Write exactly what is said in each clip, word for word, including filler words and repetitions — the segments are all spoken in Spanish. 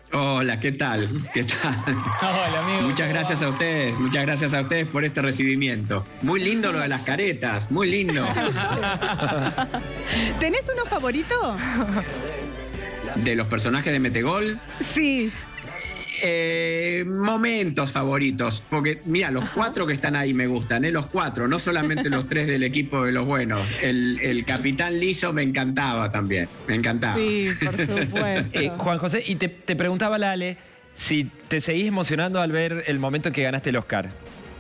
Hola, ¿qué tal? ¿Qué tal? Hola, amigo. Muchas gracias a ustedes, muchas gracias a ustedes por este recibimiento. Muy lindo lo de las caretas, muy lindo. ¿Tenés uno favorito? ¿De los personajes de Metegol? Sí. Eh, momentos favoritos, porque mira, los cuatro que están ahí me gustan, ¿eh? Los cuatro, no solamente los tres del equipo de los buenos. El, el Capitán Liso me encantaba también, me encantaba. Sí, por supuesto. Eh, Juan José, y te, te preguntaba Lale si te seguís emocionando al ver el momento en que ganaste el Oscar.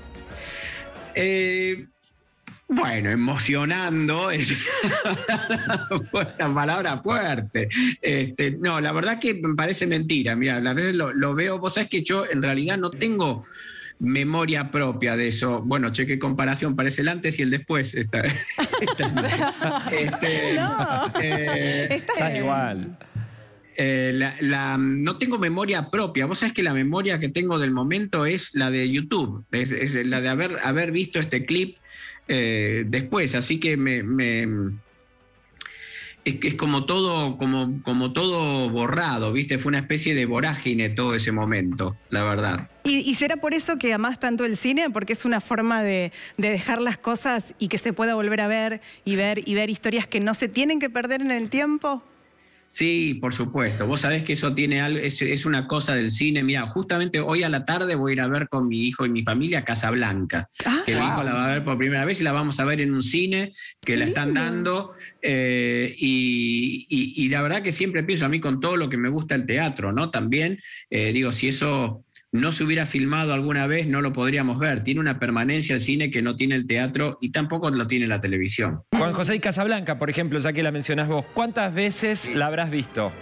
Eh, bueno, emocionando es una palabra fuerte. Este, no, la verdad que me parece mentira. Mira, a veces lo, lo veo, vos sabés que yo en realidad no tengo memoria propia de eso. Bueno, che, qué comparación, parece el antes y el después. Esta, esta, este, No, eh, Estás igual. Eh, la, la, no tengo memoria propia. Vos sabés que la memoria que tengo del momento es la de YouTube, es, es la de haber, haber visto este clip eh, después. Así que me, me es, es como todo, como, como todo borrado, ¿viste? Fue una especie de vorágine todo ese momento, la verdad. ¿Y, y será por eso que amás tanto el cine? Porque es una forma de, de dejar las cosas y que se pueda volver a ver y ver y ver historias que no se tienen que perder en el tiempo. Sí, por supuesto. Vos sabés que eso tiene algo, es, es una cosa del cine. Mira, justamente hoy a la tarde voy a ir a ver con mi hijo y mi familia Casablanca, Ah, que mi wow. hijo la va a ver por primera vez y la vamos a ver en un cine que Qué la están lindo. dando. Eh, y, y, y la verdad que siempre pienso a mí con todo lo que me gusta el teatro, ¿no? También, eh, digo, si eso no se hubiera filmado alguna vez, no lo podríamos ver. Tiene una permanencia el cine que no tiene el teatro y tampoco lo tiene la televisión. Juan José y Casablanca, por ejemplo, ya que la mencionás vos, ¿cuántas veces la habrás visto?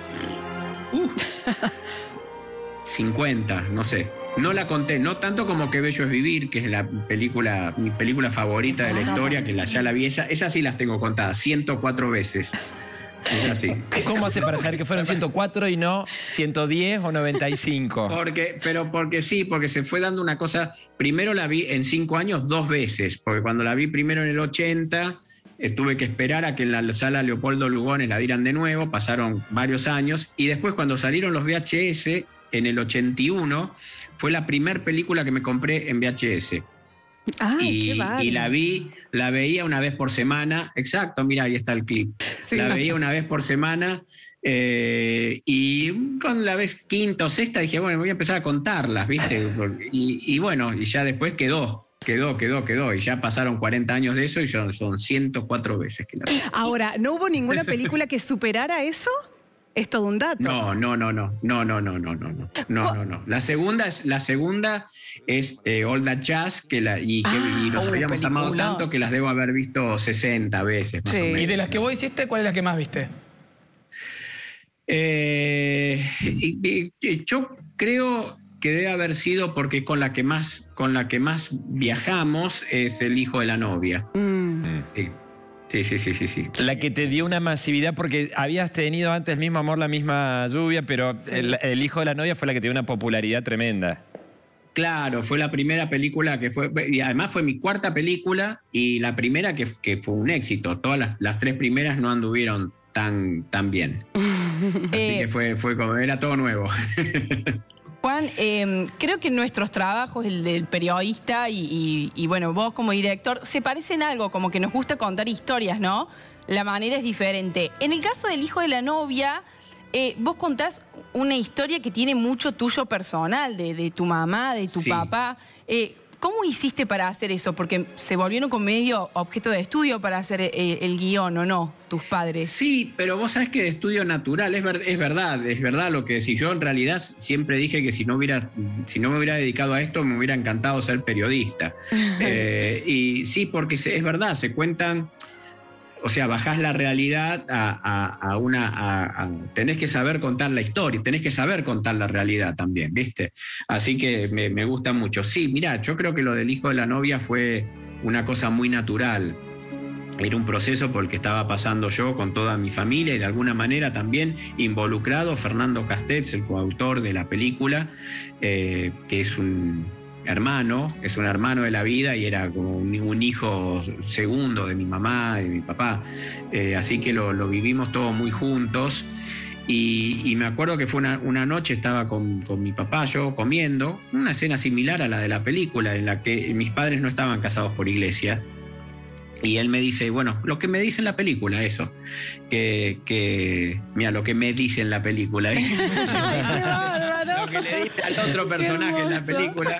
cincuenta, no sé. No la conté, no tanto como Qué bello es vivir, que es la película, mi película favorita de la historia, que la, ya la vi, esa, esas sí las tengo contadas, ciento cuatro veces. Es así. ¿Cómo hace para saber que fueron ciento cuatro y no ciento diez o noventa y cinco? Porque, pero porque sí, porque se fue dando una cosa. Primero la vi en cinco años dos veces, porque cuando la vi primero en el ochenta, eh, tuve que esperar a que en la sala Leopoldo Lugones la dieran de nuevo, pasaron varios años, y después cuando salieron los V H S en el ochenta y uno, fue la primera película que me compré en V H S. Ay, y, qué bárbaro. y la vi, la veía una vez por semana, exacto, mira, ahí está el clip. Sí. La veía una vez por semana eh, y con la vez quinta o sexta dije, bueno, voy a empezar a contarlas, ¿viste? Y, y bueno, y ya después quedó, quedó, quedó, quedó, y ya pasaron cuarenta años de eso y son, son ciento cuatro veces que la vi. Ahora, ¿no hubo ninguna película que superara eso? Es todo un dato. No, no, no, no, no, no, no, no, no, no, no, no, no. La segunda es, la segunda es eh, All That Jazz, que la, y, que, Ah, y nos uh, habíamos amado película. tanto que las debo haber visto sesenta veces, más Sí. o menos. Y de las que vos hiciste, ¿cuál es la que más viste? Eh, y- y- y yo creo que debe haber sido porque con la que más, con la que más viajamos es El hijo de la novia. Mm. Sí, sí, sí, sí, sí, sí. La que te dio una masividad, porque habías tenido antes el mismo amor, la misma lluvia, pero el, el hijo de la novia fue la que te dio una popularidad tremenda. Claro, fue la primera película que fue, y además fue mi cuarta película y la primera que, que fue un éxito. Todas las, las tres primeras no anduvieron tan, tan bien. Así Eh, que fue, fue como, era todo nuevo. Juan, eh, creo que nuestros trabajos, el del periodista y, y- y, bueno, vos como director, se parecen algo, como que nos gusta contar historias, ¿no? La manera es diferente. En el caso del hijo de la novia, eh, vos contás una historia que tiene mucho tuyo personal, de, de tu mamá, de tu Sí. papá. Eh, ¿Cómo hiciste para hacer eso? Porque se volvieron con medio objeto de estudio para hacer eh, el guión, ¿o no? Tus padres. Sí, pero vos sabés que de estudio natural, es, ver- es verdad, es verdad lo que decís. Yo en realidad siempre dije que si no hubiera, si no me hubiera dedicado a esto, me hubiera encantado ser periodista. Eh, y sí, porque se- es verdad, se cuentan, o sea, bajás la realidad a, a- a una... a- a- tenés que saber contar la historia, tenés que saber contar la realidad también, ¿viste? Así que me, me gusta mucho. Sí, mirá, yo creo que lo del hijo de la novia fue una cosa muy natural. Era un proceso por el que estaba pasando yo con toda mi familia y de alguna manera también involucrado Fernando Castells, el coautor de la película, eh, que es un hermano, es un hermano de la vida y era como un, un hijo segundo de mi mamá y de mi papá. Eh, así que lo, lo vivimos todos muy juntos. Y, y me acuerdo que fue una, una noche, estaba con, con mi papá, yo comiendo, una escena similar a la de la película, en la que mis padres no estaban casados por iglesia. Y él me dice, bueno, lo que me dice en la película, eso, que, que mira, lo que me dice en la película, ¿eh? Lo que le dice al otro personaje en la película,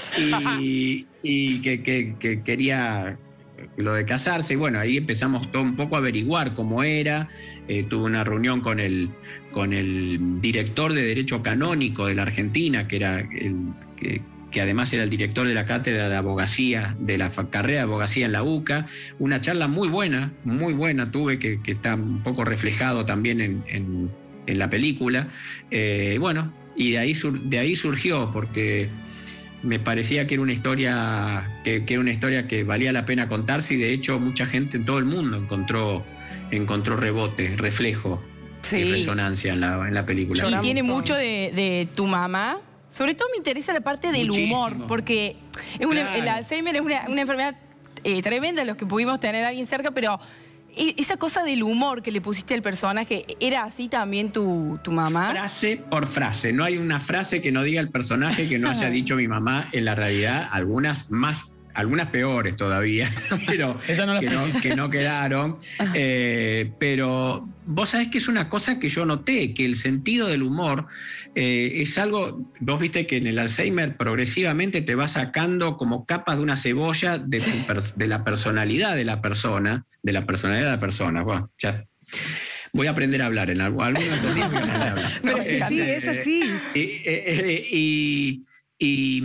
y, y que, que, que quería lo de casarse, y bueno, ahí empezamos todo un poco a averiguar cómo era. Eh, tuve una reunión con el, con el director de Derecho Canónico de la Argentina, que era el que que además era el director de la cátedra de abogacía, de la carrera de abogacía en la UCA. Una charla muy buena, muy buena tuve, que, que está un poco reflejado también en, en, en la película. Eh, bueno, y de ahí, sur, de ahí surgió, porque me parecía que era una historia que, que era una historia que valía la pena contarse, y de hecho mucha gente en todo el mundo encontró, encontró rebote, reflejo sí. y resonancia en la, en la película. Y tiene mucho de, de tu mamá. Sobre todo me interesa la parte del Muchísimo. humor, porque es una, Claro. el Alzheimer es una, una enfermedad eh, tremenda, los que pudimos tener a alguien cerca, pero esa cosa del humor que le pusiste al personaje, ¿era así también tu, tu mamá? Frase por frase. No hay una frase que no diga el personaje que no haya dicho mi mamá. En la realidad, algunas más, algunas peores todavía, pero Esa no la que, no, que no quedaron. Eh, pero vos sabés que es una cosa que yo noté, que el sentido del humor eh, es algo, vos viste que en el Alzheimer progresivamente te va sacando como capas de una cebolla de, tu, de la personalidad de la persona, de la personalidad de la persona. Bueno, ya voy a aprender a hablar en algún, algún otro día voy a aprender a hablar. Pero es que sí, es así. Y, eh, y, y,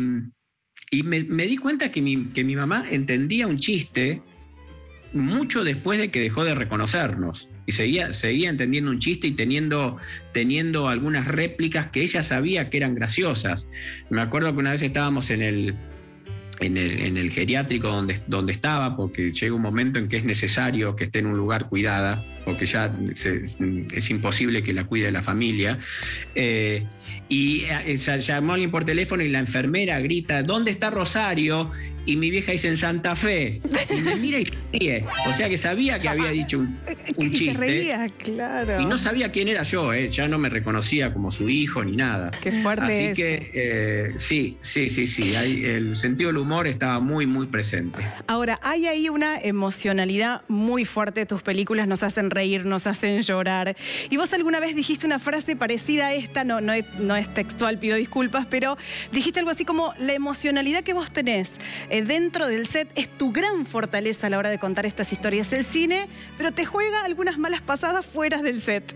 y me, me di cuenta que mi, que mi mamá entendía un chiste mucho después de que dejó de reconocernos. Y seguía, seguía entendiendo un chiste y teniendo, teniendo algunas réplicas que ella sabía que eran graciosas. Me acuerdo que una vez estábamos en el, en el, en el geriátrico donde, donde estaba, porque llega un momento en que es necesario que esté en un lugar cuidada, porque ya se, es imposible que la cuide la familia. Eh, y eh, llamó a alguien por teléfono y la enfermera grita, ¿dónde está Rosario? Y mi vieja dice, en Santa Fe. Y me mira y se ríe. O sea que sabía que había dicho un, un Y chiste. se reía, claro. Y no sabía quién era yo, eh. Ya no me reconocía como su hijo ni nada. Qué fuerte Así eso. que eh, sí, sí, sí, sí. Hay, el sentido del humor estaba muy, muy presente. Ahora, hay ahí una emocionalidad muy fuerte. Tus películas nos hacen reír, nos hacen llorar. Y vos alguna vez dijiste una frase parecida a esta, no, no, es, no es textual, pido disculpas, pero dijiste algo así como, la emocionalidad que vos tenés eh, dentro del set es tu gran fortaleza a la hora de contar estas historias. El cine, pero te juega algunas malas pasadas fuera del set.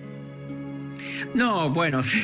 No, bueno, sí,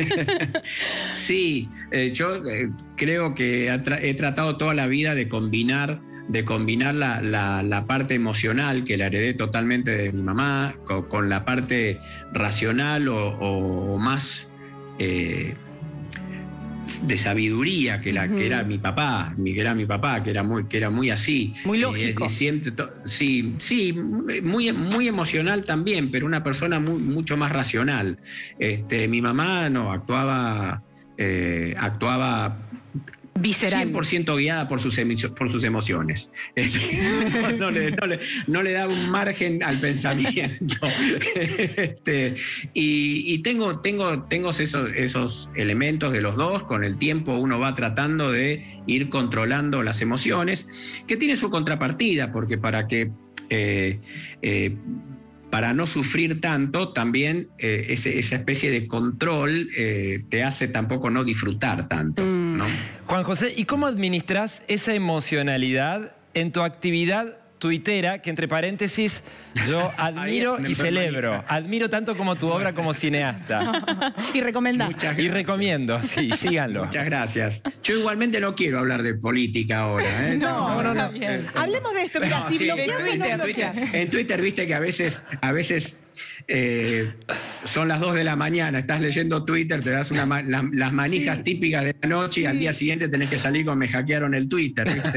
sí eh, yo eh, creo que he, tra he tratado toda la vida de combinar, de combinar la, la, la parte emocional, que la heredé totalmente de mi mamá, con, con la parte racional o, o, o más eh, de sabiduría que, la, uh-huh. que era mi papá, que era mi papá, que era muy, que era muy así. Muy lógico. Eh, siempre sí, sí, muy, muy emocional también, pero una persona muy, mucho más racional. Este, mi mamá no, actuaba, eh, actuaba visceral. cien por ciento guiada por sus, por sus emociones. No, no, le, no, le, no le daba un margen al pensamiento. Este, y y tengo, tengo, tengo esos, esos elementos de los dos. Con el tiempo uno va tratando de ir controlando las emociones, que tiene su contrapartida, porque para que... Eh, eh, para no sufrir tanto, también eh, ese, esa especie de control eh, te hace tampoco no disfrutar tanto, ¿no? Juan José, ¿y cómo administras esa emocionalidad en tu actividad tuitera, que entre paréntesis yo admiro y celebro? Admiro tanto como tu obra como cineasta. Y recomendás. Y recomiendo, sí, síganlo. Muchas gracias. Yo igualmente no quiero hablar de política ahora, ¿eh? No, no, no. no. Eh, Hablemos de esto, mira, no, si sí, bloqueas en, o no Twitter, bloqueas. en Twitter viste que a veces, a veces eh, son las dos de la mañana, estás leyendo Twitter, te das una ma la, las manijas sí. típicas de la noche sí. y al día siguiente tenés que salir con me hackearon el Twitter, ¿viste?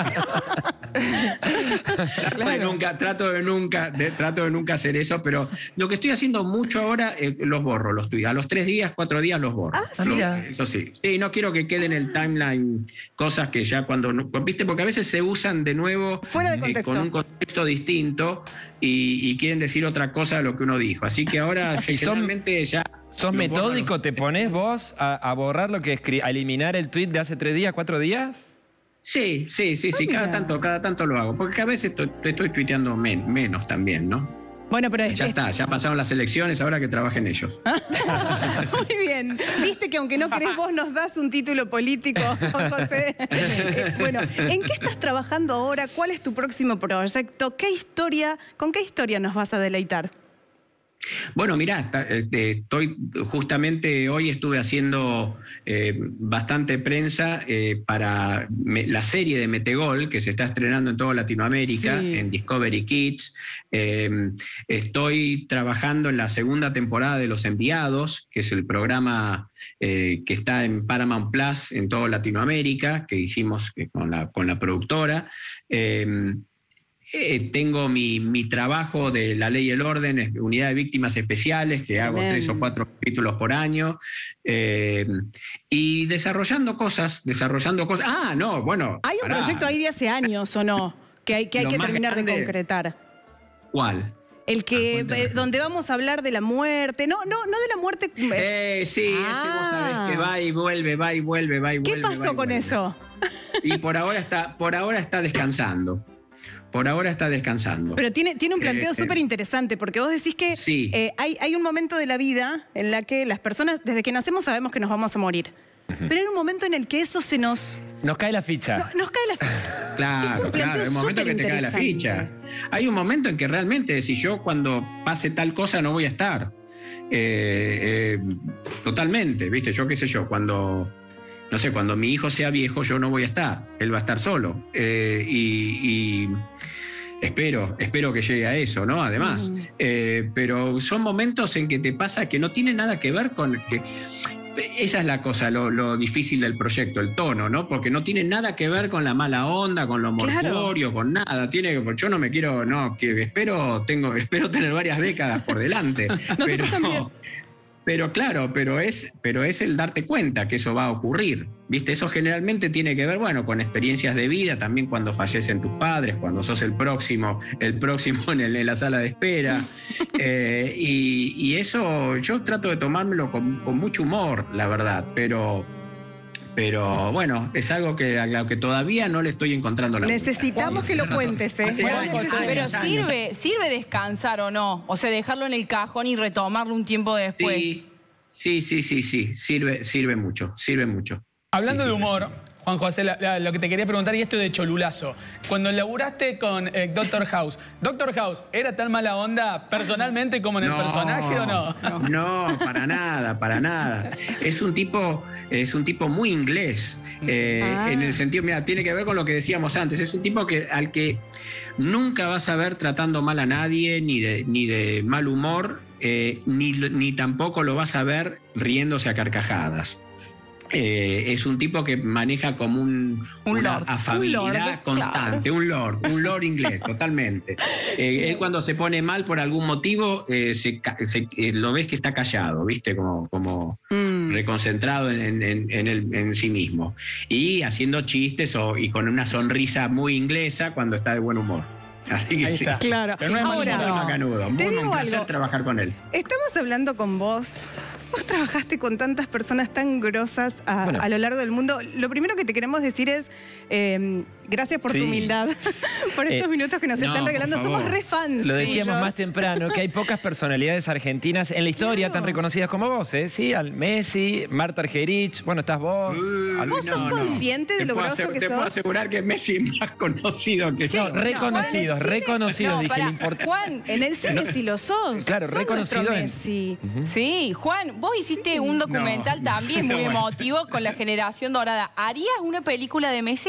Trato, Claro. de nunca, trato, de nunca, de, trato de nunca hacer eso, pero lo que estoy haciendo mucho ahora, eh, los borro, los tweets. A los tres días, cuatro días los borro. Ah, ¿no? sí. Eso sí. Sí, no quiero que queden en el timeline cosas que ya cuando... ¿Viste? Porque a veces se usan de nuevo fuera de contexto. Eh, con un contexto distinto y, y quieren decir otra cosa lo que uno dijo. Así que ahora ¿Y son- generalmente ya... ¿Sos lo metódico? borro. ¿Te pones vos a, a borrar lo que escri- a eliminar el tweet de hace tres días, cuatro días? Sí, sí, sí, sí, Ah, cada mira. tanto, cada tanto lo hago. Porque a veces estoy, estoy tuiteando men- menos también, ¿no? Bueno, pero Ya es- está, ya pasaron las elecciones, ahora que trabajen ellos. Muy bien. Viste que aunque no querés vos nos das un título político, Juan José. Eh, bueno, ¿en qué estás trabajando ahora? ¿Cuál es tu próximo proyecto? ¿Qué historia, con qué historia nos vas a deleitar? Bueno, mirá, está- este, estoy justamente hoy estuve haciendo eh, bastante prensa eh, para me- la serie de Metegol, que se está estrenando en toda Latinoamérica, Sí. en Discovery Kids. Eh, estoy trabajando en la segunda temporada de Los Enviados, que es el programa eh, que está en Paramount Plus en toda Latinoamérica, que hicimos eh, con la, con la productora. Eh, Eh, tengo mi, mi trabajo de La Ley y el Orden, es Unidad de Víctimas Especiales, que hago Bien. tres o cuatro capítulos por año, eh, y desarrollando cosas, desarrollando cosas. Ah, no, bueno. ¿Hay un pará. proyecto ahí de hace años o no? Que hay que, hay Lo que más terminar de grande- concretar. ¿Cuál? El que, Ah, cuéntame. eh, donde vamos a hablar de la muerte. No, no, no de la muerte. Eh, sí, ese vos Ah. sabés que va y vuelve, va y vuelve, va y ¿Qué vuelve. va pasó y con vuelve. eso? Y por ahora está, por ahora está descansando. Por ahora está descansando. Pero tiene, tiene un planteo Eh, súper interesante, porque vos decís que Sí. eh, hay, hay un momento de la vida en la que las personas, desde que nacemos, sabemos que nos vamos a morir. Pero hay un momento en el que eso se nos, Nos cae la ficha. no- nos cae la ficha. Claro, Es un planteo claro, hay un momento que te cae la superinteresante. ficha. Hay un momento en que realmente, si yo cuando pase tal cosa no voy a estar. Eh, eh, totalmente, ¿viste? Yo qué sé yo, cuando, no sé, cuando mi hijo sea viejo yo no voy a estar, él va a estar solo. Eh, y, y espero, espero que llegue a eso, ¿no? Además. Mm. Eh, pero son momentos en que te pasa que no tiene nada que ver con... Que, esa es la cosa, lo, lo difícil del proyecto, el tono, ¿no? Porque no tiene nada que ver con la mala onda, con lo Claro. mortuorio, con nada. Tiene que, yo no me quiero, no, que espero, tengo, espero tener varias décadas por delante. pero, también. pero claro, pero es, pero es el darte cuenta que eso va a ocurrir. ¿Viste? Eso generalmente tiene que ver, bueno, con experiencias de vida, también cuando fallecen tus padres, cuando sos el próximo, el próximo en, el- en la sala de espera. Eh, y, y eso yo trato de tomármelo con, con mucho humor, la verdad, pero, pero bueno, es algo que, a lo que todavía no le estoy encontrando la vuelta. Necesitamos que lo cuentes, ¿eh? Hace Bueno, años, necesitamos- años. Pero sirve, sirve descansar o no. O sea, dejarlo en el cajón y retomarlo un tiempo después. Sí, sí, sí, sí, sí, sirve, sirve mucho, sirve mucho. Hablando Sí, de sí. humor, Juan José, la- la- lo que te quería preguntar, y esto de cholulazo. Cuando laburaste con eh, Doctor House, ¿Doctor House era tan mala onda personalmente como en el personaje o no? No, para nada, para nada. Es un tipo, es un tipo muy inglés. eh, Ah. En el sentido, mira, tiene que ver con lo que decíamos antes. Es un tipo que, al que nunca vas a ver tratando mal a nadie, ni de, ni de mal humor, eh, ni, ni tampoco lo vas a ver riéndose a carcajadas. Eh, es un tipo que maneja como un, Un una lord. afabilidad Un lord, constante, un lord, un lord inglés, totalmente. Eh, él cuando se pone mal por algún motivo, eh, se ca- se- eh, lo ves que está callado, ¿viste? Como, como Mm. reconcentrado en, en- en el- en sí mismo. Y haciendo chistes o, y con una sonrisa muy inglesa cuando está de buen humor. Así que Ahí sí. está. Claro. Pero no es mal Ahora, Muy macanudo, muy te un digo placer algo. trabajar con él. Estamos hablando con vos. Vos trabajaste con tantas personas tan grosas a, Bueno. a lo largo del mundo. Lo primero que te queremos decir es eh, gracias por Sí. tu humildad, por estos Eh, minutos que nos no, están por regalando. favor. Somos re fans. Lo decíamos suyos. más temprano, que hay pocas personalidades argentinas en la historia Claro. tan reconocidas como vos, ¿eh? Sí, al Messi, Marta Argerich, bueno, estás vos. Uy, al- ¿Vos sos consciente de Te lo puedo grosso ase- que Te puedo sos? asegurar que Messi es más conocido que No, yo. reconocidos, Juan, reconocidos, no, dije, pará, le importa. Juan, En el cine sí lo sos. Claro, Sos reconocido nuestro en- Messi. sí, Juan, vos hiciste un documental No, también muy no, bueno. emotivo con la generación dorada. ¿Harías una película de Messi?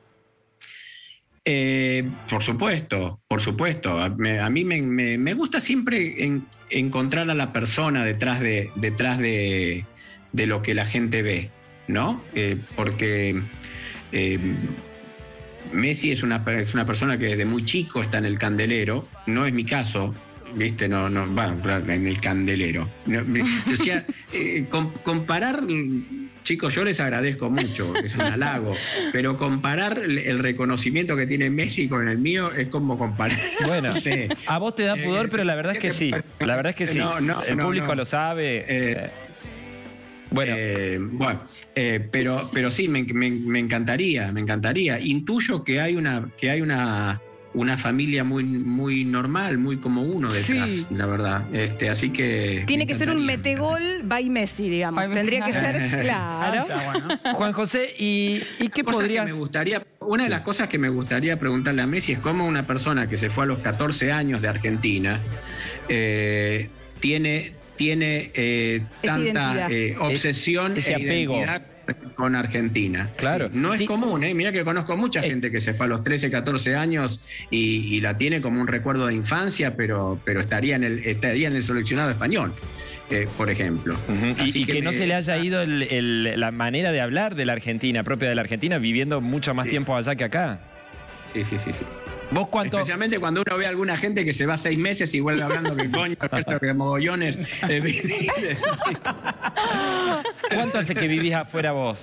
Eh, por supuesto, por supuesto. A, me- a mí me, me- me gusta siempre en- encontrar a la persona detrás de, detrás de, de lo que la gente ve, ¿no? Eh, porque eh, Messi es una, per- es una persona que desde muy chico está en el candelero, no es mi caso. ¿Viste? No, no, bueno, claro, en el candelero. No, me- o sea, eh, com- comparar chicos, yo les agradezco mucho, es un halago, pero comparar el reconocimiento que tiene Messi con el mío es como comparar. Bueno, no sé. A vos te da pudor, Eh, pero la verdad es que sí. La verdad es que sí. No, no, el no, público no. lo sabe. Eh, Bueno, Eh, bueno, eh, pero, pero sí, me, me- me encantaría, me encantaría. Intuyo que hay una, que hay una, una familia muy, muy normal, muy como uno detrás, Sí. la verdad. Este, así que. Tiene me que ser un encantaría, me metegol by Messi, digamos. By Tendría Messi. que ser, Ah, claro. está bueno. Juan José, ¿y, y qué Cosas que podrías...? me gustaría, una de las cosas que me gustaría preguntarle a Messi es cómo una persona que se fue a los catorce años de Argentina eh, tiene, tiene eh, Esa tanta identidad. eh, obsesión Ese e apego. identidad con Argentina. Claro. Sí, no Sí. es común, ¿eh? Mira que conozco mucha Eh. gente que se fue a los trece, catorce años y, y la tiene como un recuerdo de infancia, pero, pero estaría, en el, estaría en el seleccionado español, eh, por ejemplo. Ujú. Y, Así y que, no me- se le haya ido el- el- la manera de hablar de la Argentina, propia de la Argentina, viviendo mucho más Sí. tiempo allá que acá. Sí, sí, sí, sí. ¿Vos cuánto...? Especialmente cuando uno ve a alguna gente que se va seis meses y vuelve hablando que coño, esto que mogollones. eh, vivís. ¿Cuánto hace que vivís afuera vos?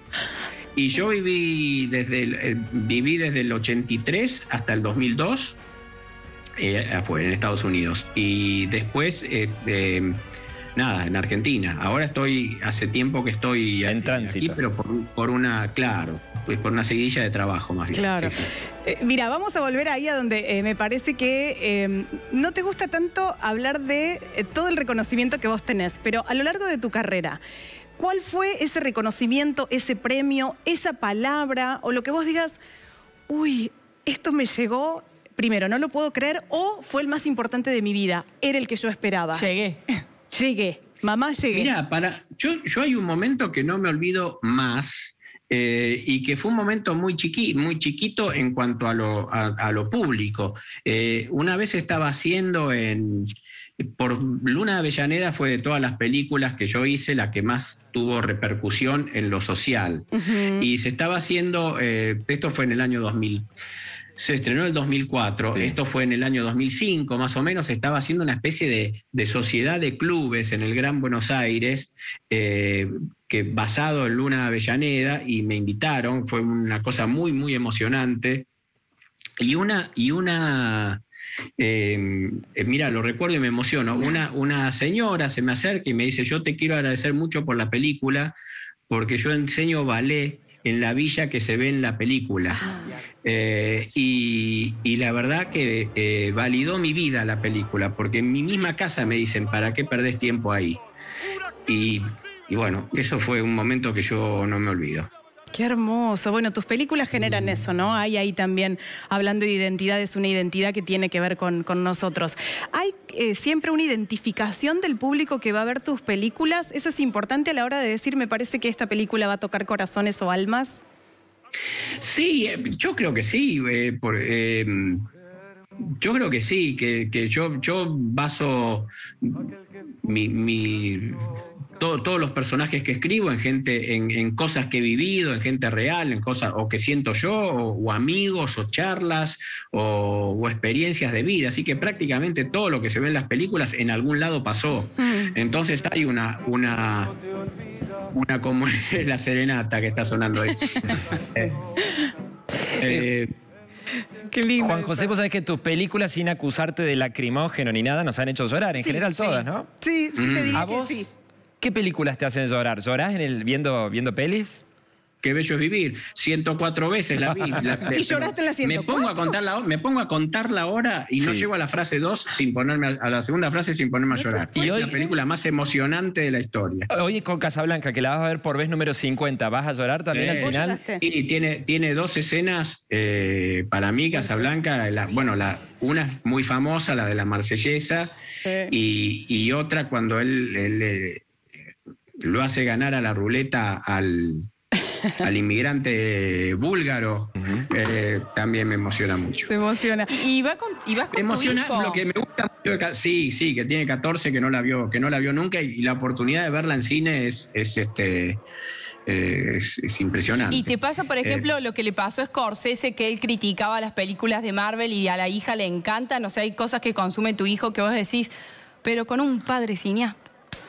Y yo viví desde el, eh, viví desde el ochenta y tres hasta el dos mil dos eh, afuera, en Estados Unidos. Y después, eh, eh, nada, en Argentina. Ahora estoy, hace tiempo que estoy En aquí, tránsito. pero por, por una, claro, pues por una seguidilla de trabajo más bien. Claro. Sí, sí. Eh, mira, vamos a volver ahí a donde eh, me parece que eh, no te gusta tanto hablar de eh, todo el reconocimiento que vos tenés, pero a lo largo de tu carrera, ¿cuál fue ese reconocimiento, ese premio, esa palabra o lo que vos digas, uy, esto me llegó, primero, no lo puedo creer, o fue el más importante de mi vida, era el que yo esperaba? Llegué. Llegué, mamá, llegué. Mira, para, yo, yo hay un momento que no me olvido más eh, y que fue un momento muy, chiqui, muy chiquito en cuanto a lo, a, a lo público. Eh, una vez estaba haciendo en... Por Luna de Avellaneda fue de todas las películas que yo hice la que más tuvo repercusión en lo social. Ujú. Y se estaba haciendo, eh, esto fue en el año dos mil, se estrenó en el dos mil cuatro, Sí. esto fue en el año dos mil cinco más o menos, se estaba haciendo una especie de, de sociedad de clubes en el Gran Buenos Aires, eh, que basado en Luna de Avellaneda, y me invitaron, fue una cosa muy, muy emocionante. Y una, y una eh, eh, mira, lo recuerdo y me emociono, una, una señora se me acerca y me dice, yo te quiero agradecer mucho por la película, porque yo enseño ballet en la villa que se ve en la película. Eh, y, y la verdad que eh, validó mi vida la película, porque en mi misma casa me dicen, ¿para qué perdés tiempo ahí? Y, y bueno, eso fue un momento que yo no me olvido. Qué hermoso. Bueno, tus películas generan eso, ¿no? Hay ahí también, hablando de identidad, es una identidad que tiene que ver con, con nosotros. ¿Hay eh, siempre una identificación del público que va a ver tus películas? ¿Eso es importante a la hora de decir, me parece que esta película va a tocar corazones o almas? Sí, eh, yo creo que sí. eh, por, eh, yo creo que sí, que, que yo, yo baso mi... mi Todo, todos los personajes que escribo en gente, en, en cosas que he vivido, en gente real, en cosas o que siento yo, o, o amigos, o charlas, o, o experiencias de vida. Así que prácticamente todo lo que se ve en las películas en algún lado pasó. Mm. Entonces hay una, una, una como la serenata que está sonando ahí. eh, eh, Qué lindo. Juan eso. José, vos sabés que tus películas, sin acusarte de lacrimógeno ni nada, nos han hecho llorar. En Sí, general sí. todas, ¿no? Sí, sí, te Mm. diría ¿A que vos? sí. ¿Qué películas te hacen llorar? ¿Llorás en el, viendo, viendo pelis? Qué bello es vivir. ciento cuatro veces la vi. La- ¿Y lloraste en la Me ciento cuatro? pongo a contar la, me pongo a contar la hora y no Sí. llego a la frase dos sin ponerme a, a la segunda frase sin ponerme a llorar. Y Y es hoy- la película más emocionante de la historia. Hoy con Casablanca, que la vas a ver por vez número cincuenta, ¿vas a llorar también Sí. al ¿Vos final? lloraste? Y tiene, tiene dos escenas, eh, para mí, Casablanca, la, bueno, la, una es muy famosa, la de la marsellesa, Sí. y, y otra cuando él, él, eh, lo hace ganar a la ruleta al, al inmigrante búlgaro, eh, también me emociona mucho. Te emociona. Y, va con, y vas con Me emociona tu hijo. lo que me gusta mucho de Ca- sí, sí, que tiene catorce, que no la vio, que no la vio nunca, y, y la oportunidad de verla en cine es, es este eh, es, es impresionante. Y te pasa, por ejemplo, lo que le pasó a Scorsese, que él criticaba las películas de Marvel y a la hija le encantan. O sea, hay cosas que consume tu hijo que vos decís, pero con un padre cineasta.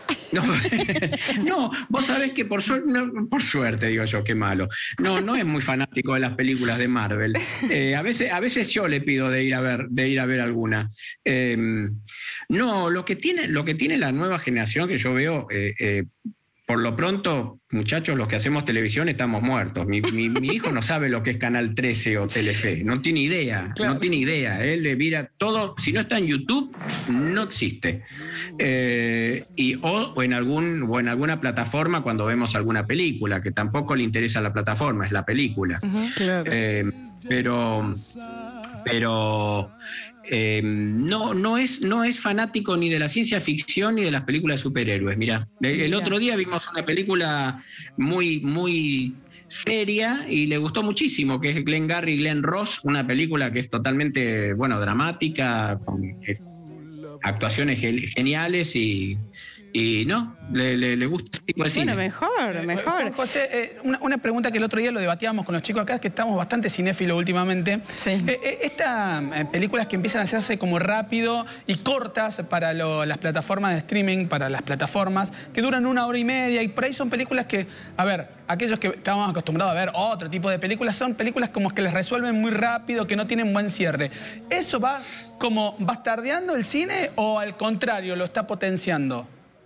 No, no, vos sabés que por, su no, por suerte, digo yo, qué malo. No, no es muy fanático de las películas de Marvel. Eh, a veces, a veces yo le pido de ir a ver, de ir a ver alguna. Eh, no, lo que tiene, lo que tiene la nueva generación que yo veo, eh, eh, por lo pronto, muchachos, los que hacemos televisión estamos muertos. Mi, mi, mi hijo no sabe lo que es Canal trece o Telefe, no tiene idea, claro. no tiene idea. Él le mira todo, si no está en YouTube, no existe. Eh, y, o, o, en algún, o en alguna plataforma cuando vemos alguna película, que tampoco le interesa la plataforma, es la película. Uh-huh, claro. eh, pero... pero Eh, no, no, es, no es fanático ni de la ciencia ficción ni de las películas de superhéroes. Mirá, el, el otro día vimos una película muy, muy seria y le gustó muchísimo, que es Glengarry y Glen Ross, una película que es totalmente, bueno, dramática, con eh, actuaciones geniales y... Y no, le, le, le gusta este tipo de cine. Bueno, mejor, eh, mejor. José, eh, una, una pregunta que el otro día lo debatíamos con los chicos acá, es que estamos bastante cinéfilos últimamente. Sí. Eh, eh, Estas eh, películas que empiezan a hacerse como rápido y cortas para lo, las plataformas de streaming, para las plataformas, que duran una hora y media, y por ahí son películas que, a ver, aquellos que estábamos acostumbrados a ver otro tipo de películas, son películas como que les resuelven muy rápido, que no tienen buen cierre. ¿Eso va como bastardeando el cine o al contrario, lo está potenciando?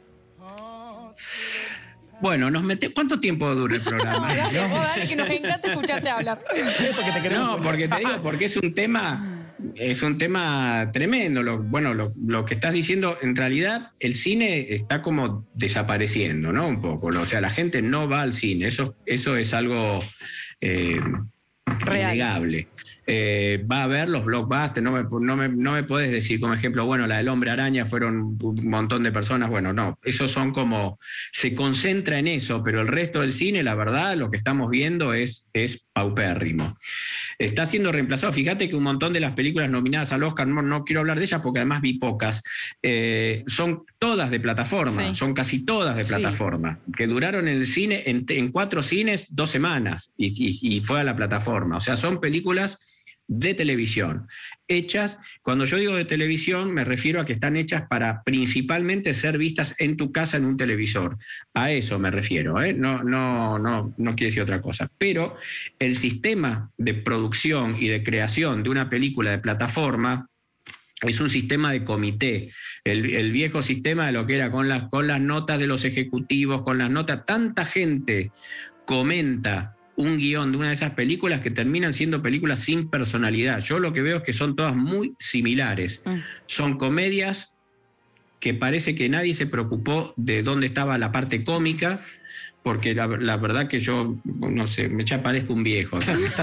Bueno, nos mete... ¿cuánto tiempo dura el programa? No, dale, vos dale, que nos encanta escucharte hablar. No, porque te digo, porque es un tema, es un tema tremendo. Lo, bueno, lo, lo que estás diciendo, en realidad, el cine está como desapareciendo, ¿no? Un poco. O sea, la gente no va al cine. Eso, eso es algo eh, innegable. Eh, va a haber los blockbusters, no me, no, me, no me podés decir como ejemplo, bueno, la del Hombre Araña fueron un montón de personas, bueno, no, esos son como, se concentra en eso, pero el resto del cine, la verdad, lo que estamos viendo es, es paupérrimo. Está siendo reemplazado, fíjate que un montón de las películas nominadas al Oscar, no, no quiero hablar de ellas porque además vi pocas, eh, son todas de plataforma, sí. son casi todas de plataforma, sí. que duraron en el cine, en, en cuatro cines, dos semanas, y, y, y fue a la plataforma, o sea, son películas de televisión, hechas, cuando yo digo de televisión me refiero a que están hechas para principalmente ser vistas en tu casa en un televisor, a eso me refiero, ¿eh? no, no, no, no quiere decir otra cosa, pero el sistema de producción y de creación de una película de plataforma es un sistema de comité, el, el viejo sistema de lo que era con las, con las notas de los ejecutivos, con las notas, tanta gente comenta un guión de una de esas películas que terminan siendo películas sin personalidad. Yo lo que veo es que son todas muy similares. Mm. Son comedias que parece que nadie se preocupó de dónde estaba la parte cómica, porque la, la verdad que yo, no sé, me ya parezco un viejo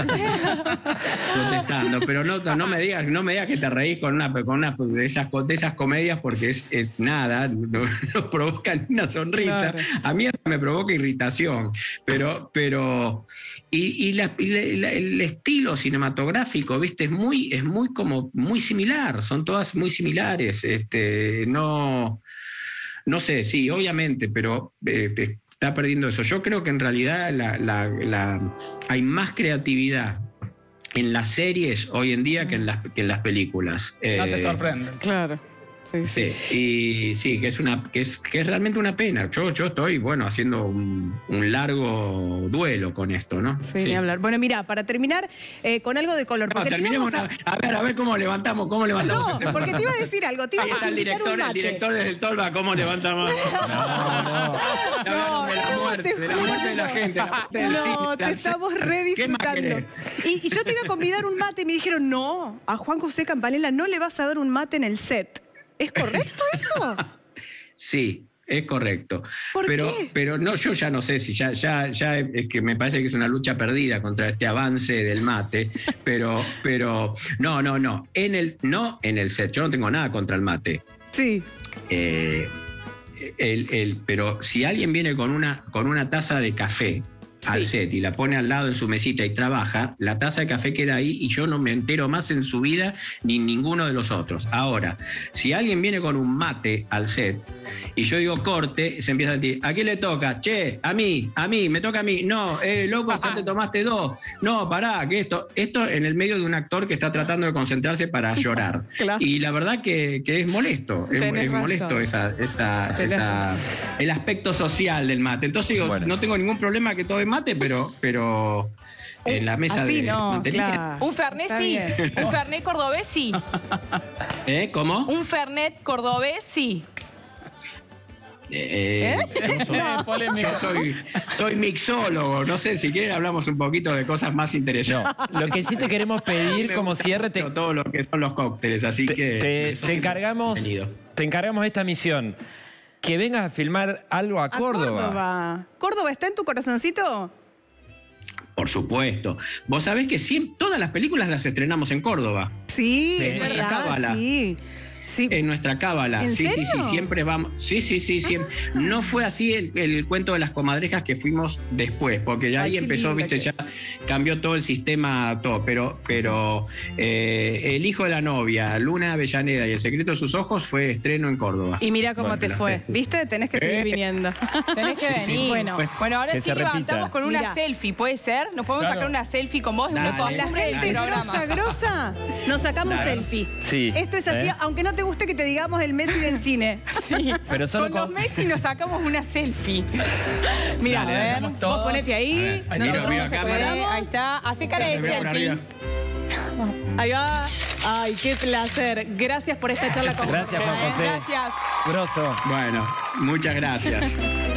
protestando, pero no, no me digas, no me digas que te reís con una, con una de, esas, de esas comedias, porque es, es nada, no, no provoca ni una sonrisa. Claro. A mí me provoca irritación, pero, pero y, y, la, y la, el estilo cinematográfico, viste, es muy, es muy como muy similar, son todas muy similares, este, no, no sé, sí, obviamente, pero eh, está perdiendo eso. Yo creo que en realidad la, la, la, hay más creatividad en las series hoy en día que en las, que en las películas. No te sorprende. Claro. Sí, sí. Sí, y sí, que es, una, que es, que es realmente una pena. Yo, yo estoy, bueno, haciendo un, un largo duelo con esto, ¿no? Sí, sí. Ni hablar. Bueno, mira, para terminar eh, con algo de color. No, terminemos a... a ver, a ver cómo levantamos, cómo levantamos. No, este porque te iba a decir algo. Te iba Ahí a está el director, el director desde el Tolva, ¿cómo levantamos? No, no. No, de la muerte, de la muerte de la gente. La muerte del no, cine, te estamos re disfrutando. Y, y yo te iba a convidar un mate y me dijeron, no, a Juan José Campanella no le vas a dar un mate en el set. ¿Es correcto eso? Sí, es correcto. ¿Por pero, qué? Pero no, yo ya no sé si ya, ya, ya es que me parece que es una lucha perdida contra este avance del mate. Pero, pero no, no, no. En el, no en el set. Yo no tengo nada contra el mate. Sí. Eh, el, el, pero si alguien viene con una, con una taza de café al Sí. set y la pone al lado en su mesita y trabaja, la taza de café queda ahí y yo no me entero más en su vida ni ninguno de los otros. Ahora, si alguien viene con un mate al set y yo digo corte, se empieza a decir, ¿a quién le toca? Che, a mí, a mí, me toca a mí. No, eh, loco, ya te tomaste dos. No, pará, que esto, esto en el medio de un actor que está tratando de concentrarse para llorar. Claro. Y la verdad que, que es molesto, es, Tenés es molesto razón. esa, esa, Tenés esa- razón. el aspecto social del mate. Entonces digo, Bueno. no tengo ningún problema que tome mate, pero, pero en la mesa Así de no, mantenimiento. claro. Un Fernet Está sí. bien. Un Fernet cordobés sí. ¿Eh? ¿Cómo? Un Fernet cordobés sí. Eh, yo soy- Eh, polémico. Yo soy, soy mixólogo, no sé, si quieren hablamos un poquito de cosas más No, interesantes. lo que sí te queremos pedir Me como gusta cierre, te, mucho todo lo que son los cócteles, así te- que te- eso te siempre encargamos, bienvenido. te encargamos esta misión. Que vengas a filmar algo a A Córdoba. Córdoba. ¿Córdoba está en tu corazoncito? Por supuesto. Vos sabés que siempre, todas las películas las estrenamos en Córdoba. Sí, Sí, es en la verdad, cábala. sí. Sí. En nuestra cábala. ¿En sí, sí, sí, serio? siempre vamos. Sí, sí, sí, siempre. No fue así el, el cuento de las comadrejas que fuimos después, porque ya Ay, ahí qué empezó, linda viste, que ya es. cambió todo el sistema, todo. Pero, pero eh, El hijo de la novia, Luna Avellaneda y El secreto de sus ojos fue estreno en Córdoba. Y mira cómo Bueno, te las fue. tres, sí. ¿Viste? Tenés que seguir Eh. viniendo. Tenés que venir. Bueno. bueno, ahora Que sí se levantamos repita. con una Mira. selfie, ¿puede ser? ¿Nos podemos Claro. sacar una selfie con vos? Es una Dale. La costumbre del gente programa. grosa, grosa, nos sacamos Claro. selfie. Sí. Esto es así, ¿Eh? aunque no te guste que te digamos el Messi del cine. Sí. Pero solo con los con- Messi nos sacamos una selfie. Mira, Dale, a ver, vamos vos todos. ponete ahí, A ver, ahí nosotros está, arriba, nos cámara. acordamos. Ahí está, hace cara de Arriba, por selfie. arriba. Ahí va. Ay, qué placer. Gracias por esta charla con Gracias, Juan Jorge, ¿eh? José. Gracias. Grosso. Bueno, muchas gracias.